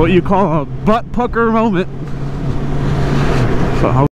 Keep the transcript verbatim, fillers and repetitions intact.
what you call a butt pucker moment. So